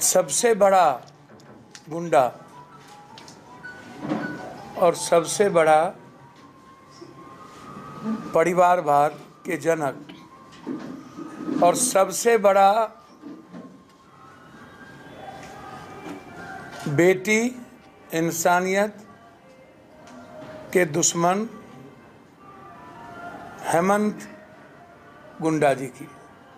सबसे बड़ा गुंडा और सबसे बड़ा परिवारवाद के जनक और सबसे बड़ा बेटी इंसानियत के दुश्मन हेमंत गुंडा जी की,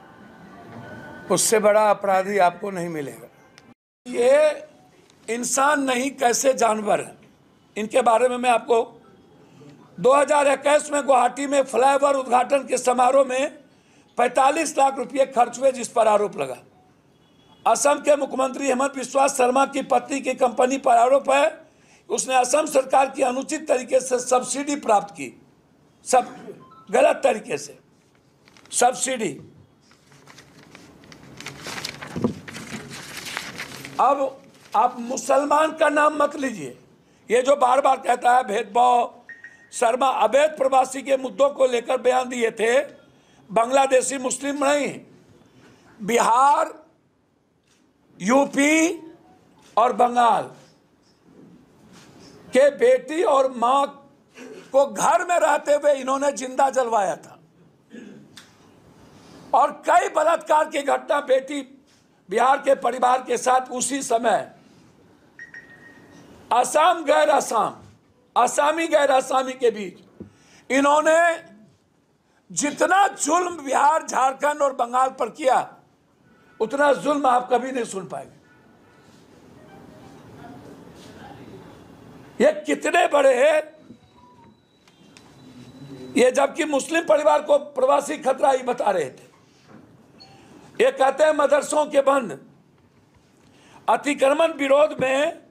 उससे बड़ा अपराधी आपको नहीं मिलेगा। ये इंसान नहीं कैसे जानवर हैं, इनके बारे में मैं आपको 2021 में गुवाहाटी में फ्लाईओवर उद्घाटन के समारोह में 45 लाख रुपए खर्च हुए, जिस पर आरोप लगा। असम के मुख्यमंत्री हेमंत बिस्वा शर्मा की पत्नी की कंपनी पर आरोप है उसने असम सरकार की अनुचित तरीके से सब्सिडी प्राप्त की, सब गलत तरीके से सब्सिडी। अब आप मुसलमान का नाम मत लीजिए, ये जो बार बार कहता है भेदभाव। शर्मा अवैध प्रवासी के मुद्दों को लेकर बयान दिए थे, बांग्लादेशी मुस्लिम नहीं, बिहार, यूपी और बंगाल के बेटी और मां को घर में रहते हुए इन्होंने जिंदा जलवाया था। और कई बलात्कार की घटना बेटी बिहार के परिवार के साथ उसी समय असम गैर असम, असामी गैर असामी के बीच इन्होंने जितना जुल्म बिहार, झारखंड और बंगाल पर किया, उतना जुल्म आप कभी नहीं सुन पाएंगे। ये कितने बड़े हैं ये, जबकि मुस्लिम परिवार को प्रवासी खतरा ही बता रहे थे। ये कहते हैं मदरसों के बंद, अतिक्रमण विरोध में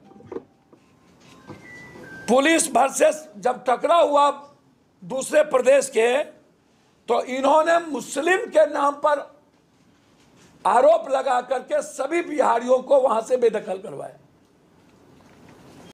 पुलिस वर्सेस जब टकराव हुआ दूसरे प्रदेश के, तो इन्होंने मुस्लिम के नाम पर आरोप लगा करके सभी बिहारियों को वहां से बेदखल करवाया।